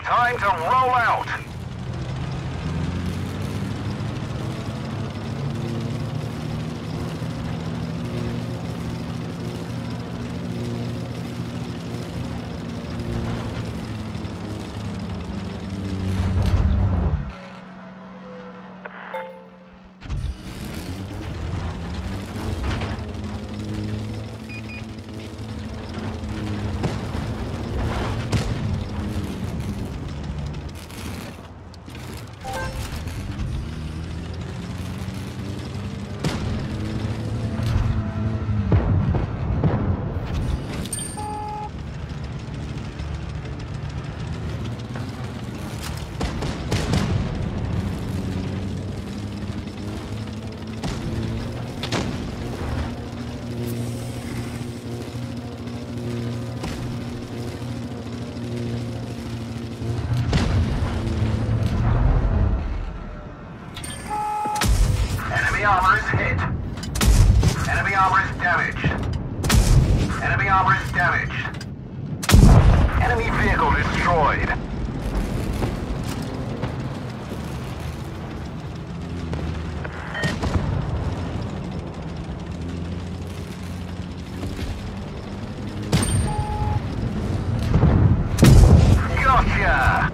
Time to roll out! Enemy armor is hit. Enemy armor is damaged. Enemy armor is damaged. Enemy vehicle destroyed. Gotcha!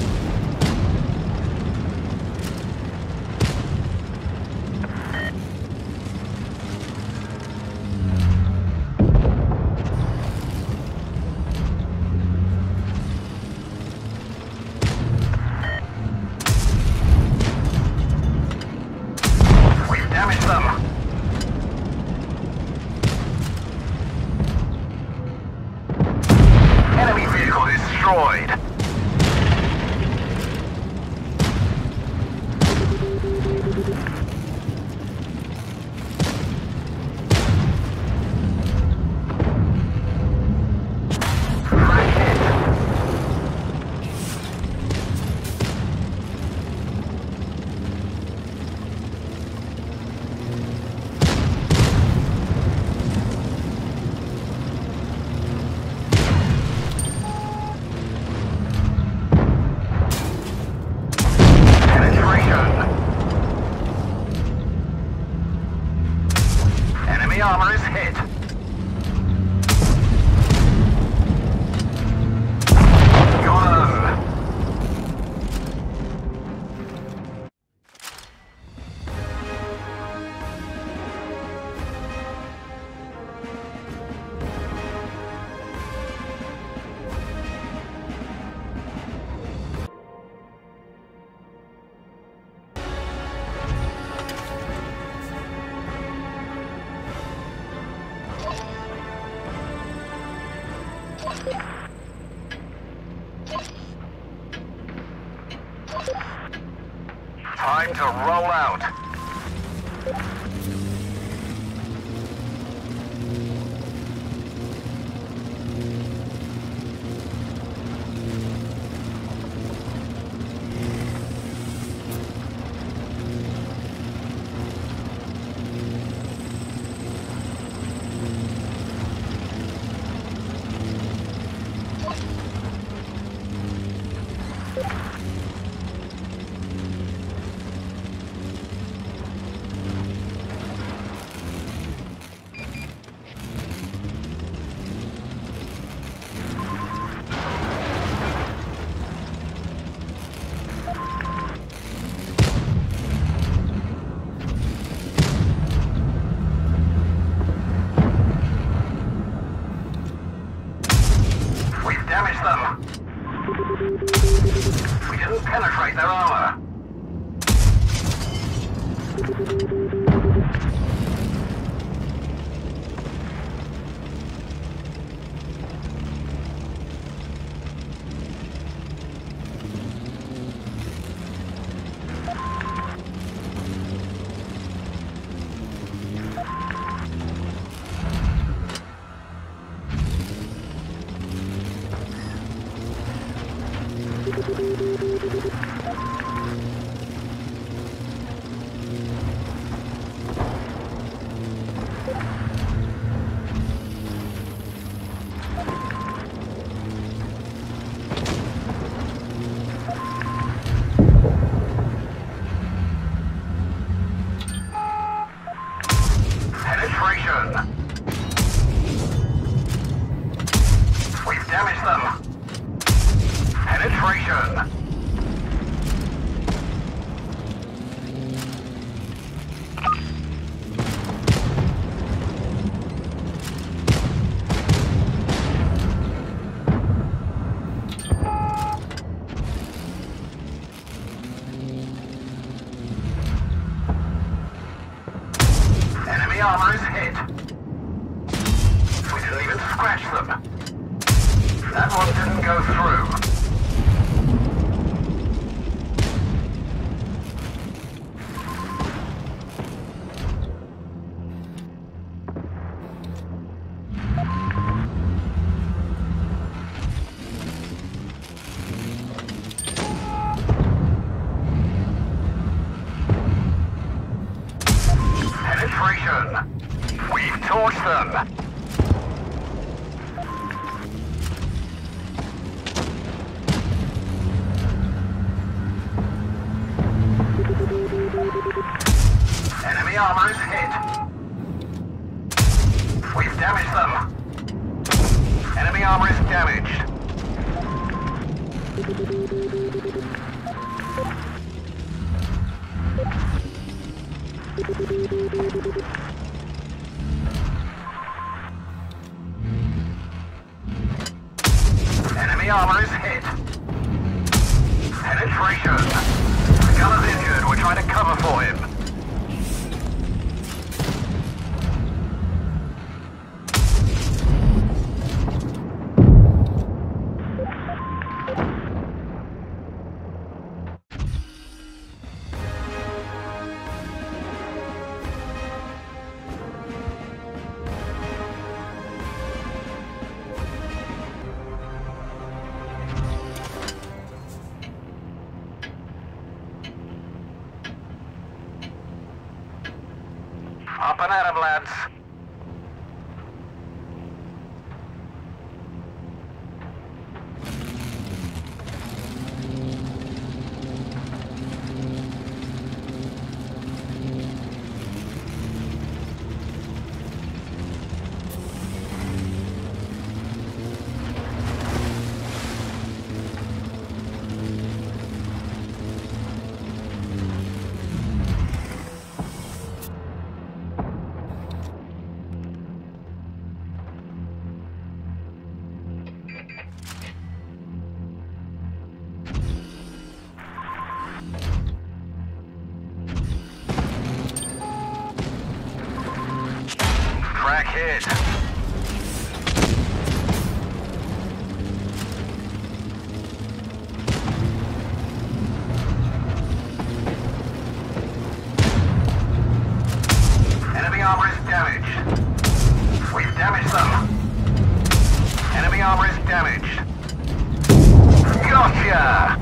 Damage them! Enemy vehicle destroyed! Enemy armor is hit. Gone. Time to roll out. Damage them! We didn't penetrate their armor! Penetration. Enemy armor is hit. We didn't even scratch them. That one didn't go through. Penetration. We've torched them. Enemy armor is hit. We've damaged them. Enemy armor is damaged. Enemy armor is hit. Penetration. The gunner's injured. We're trying to cover for him. Up and at 'em, lads. Crack hit. Enemy armor is damaged. We've damaged them. Enemy armor is damaged. Gotcha!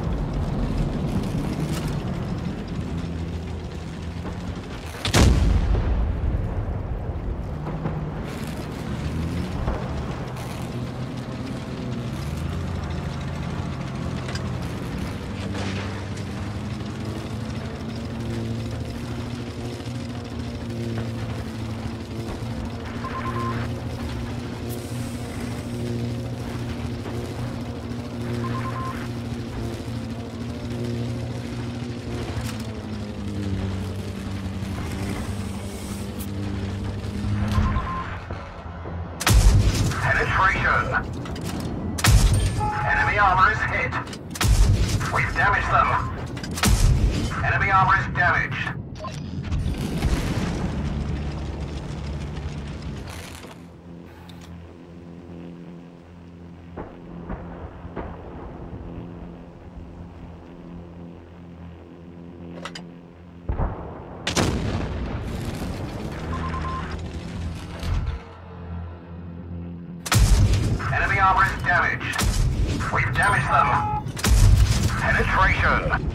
Penetration. Enemy armor is hit. We've damaged them. Enemy armor is damaged. Enemy armor is damaged. We've damaged them. Penetration.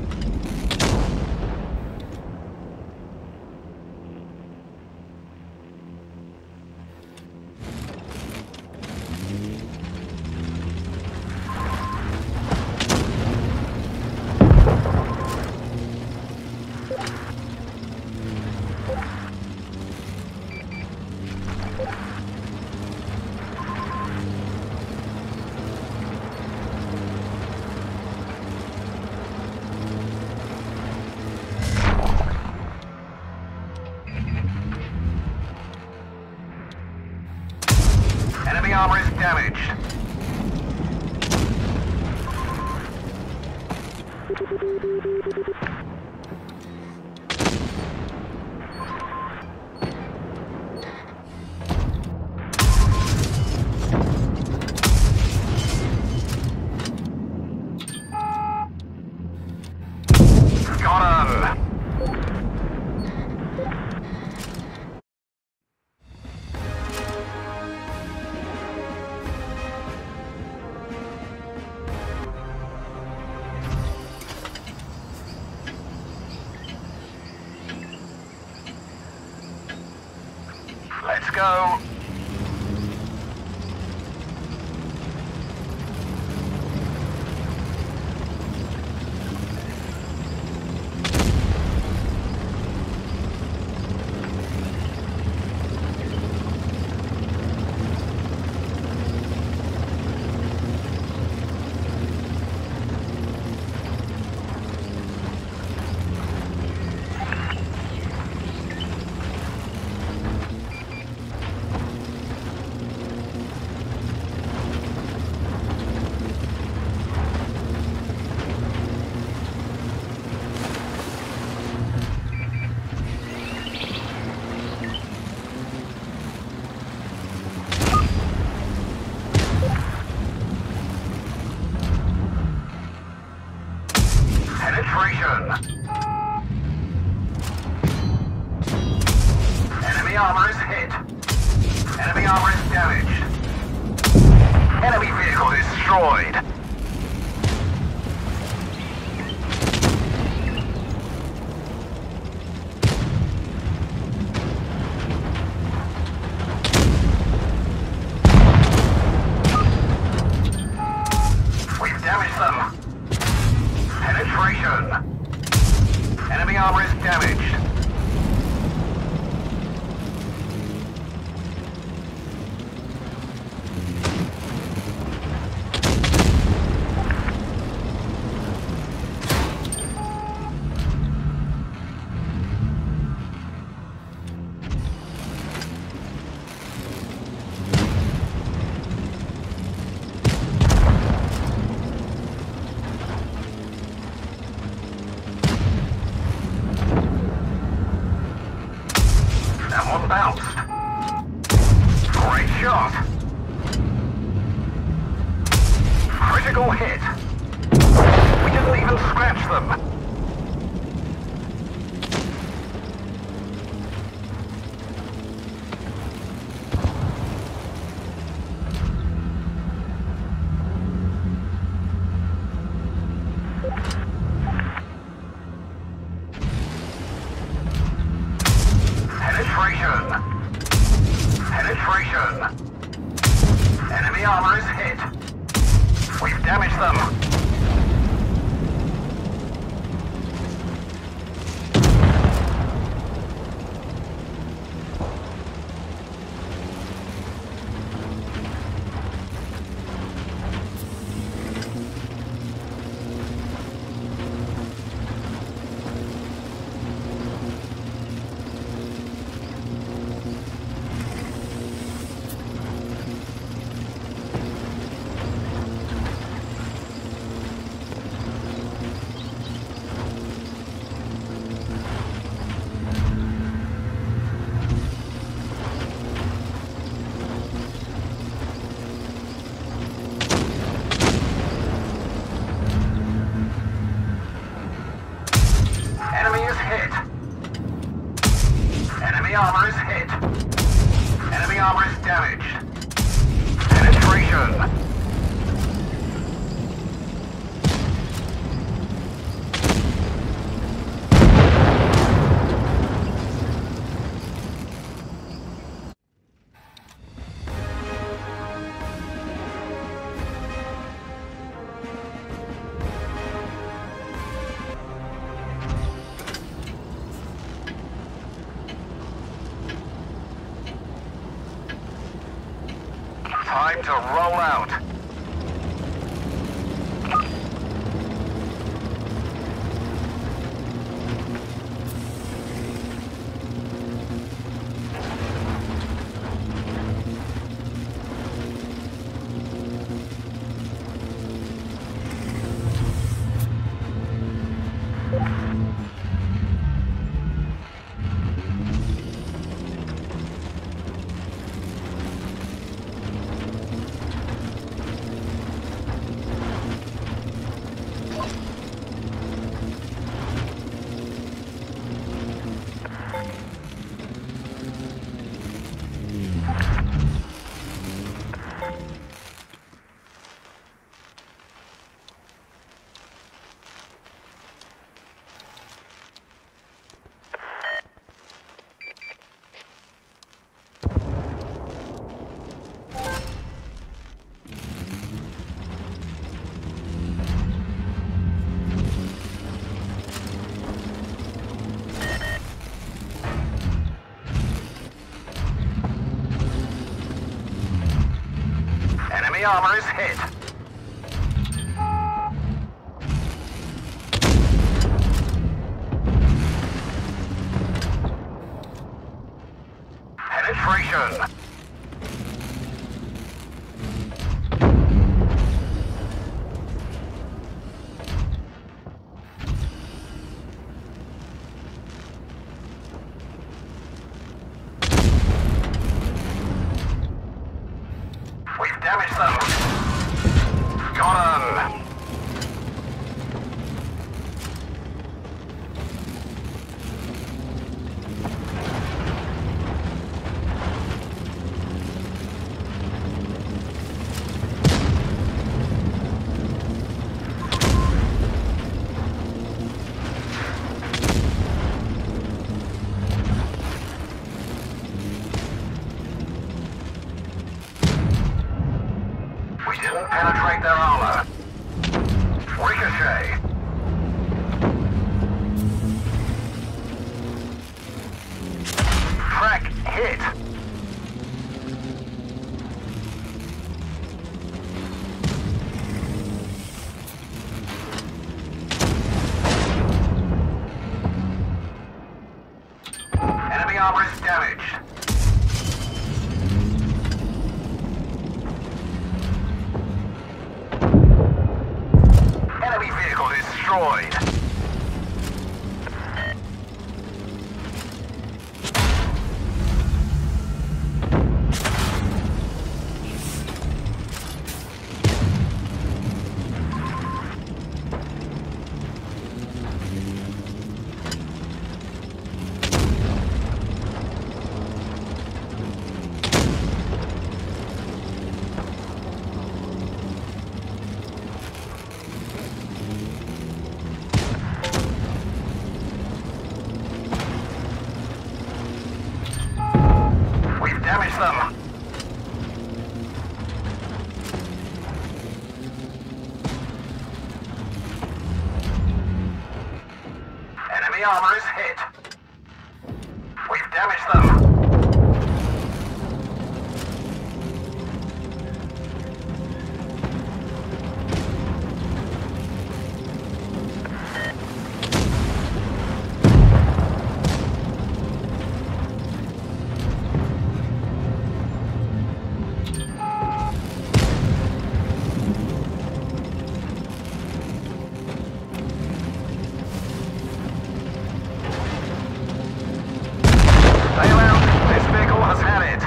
Got him! Let's go! Penetration! Enemy armor is hit. Enemy armor is damaged. Enemy vehicle destroyed. We've damaged them. Penetration. Enemy armor is damaged. That one bounced. Great shot. Critical hit. We didn't even scratch them. Penetration. Penetration. Enemy armor is hit. We've damaged them. Enemy is hit. Enemy armor is hit. Enemy armor is damaged. Penetration. Time to roll out. Enemy armor is hit. Penetration. We've damaged them. Got 'em. We didn't penetrate their armor. Ricochet. Track hit. Enemy armor is damaged. Enemy vehicle destroyed. We've damaged them. Enemy armor is hit. We've damaged them. Bail out. This vehicle has had it.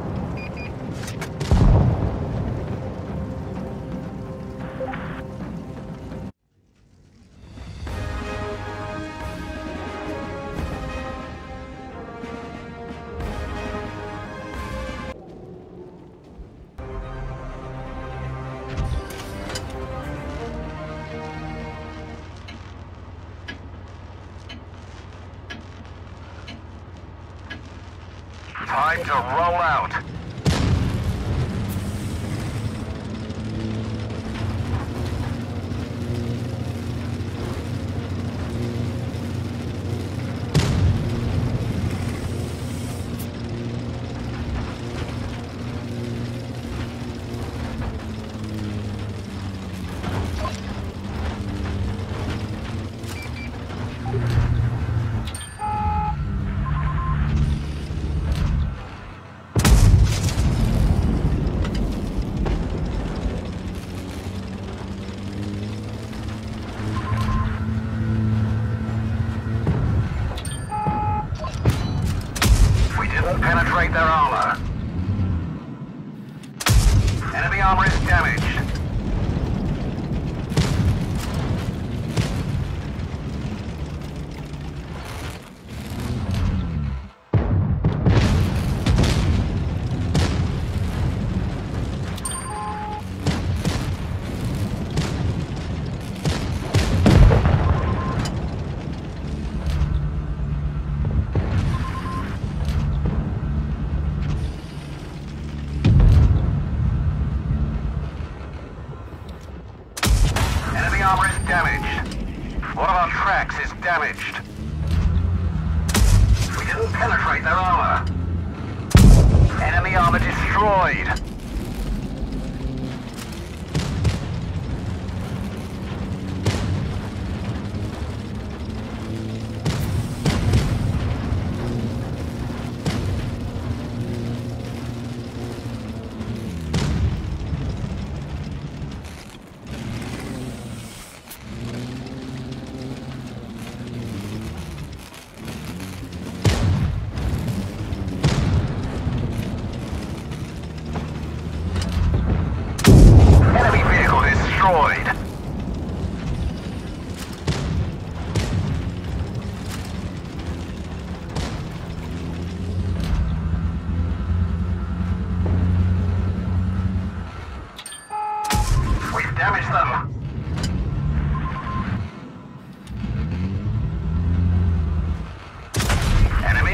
Time to roll out. Penetrate their armor. Enemy armor is damaged. Armor is damaged. One of our tracks is damaged. We didn't penetrate their armor. Enemy armor destroyed.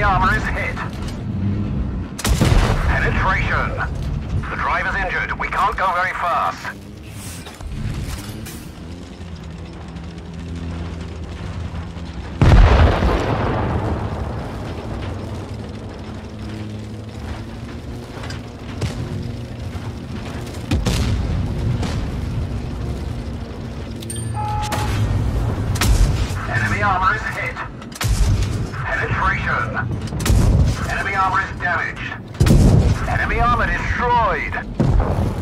Enemy armor is hit. Penetration. The driver's injured. We can't go very fast. Enemy armor is hit. Penetration. Enemy armor is damaged. Enemy armor destroyed.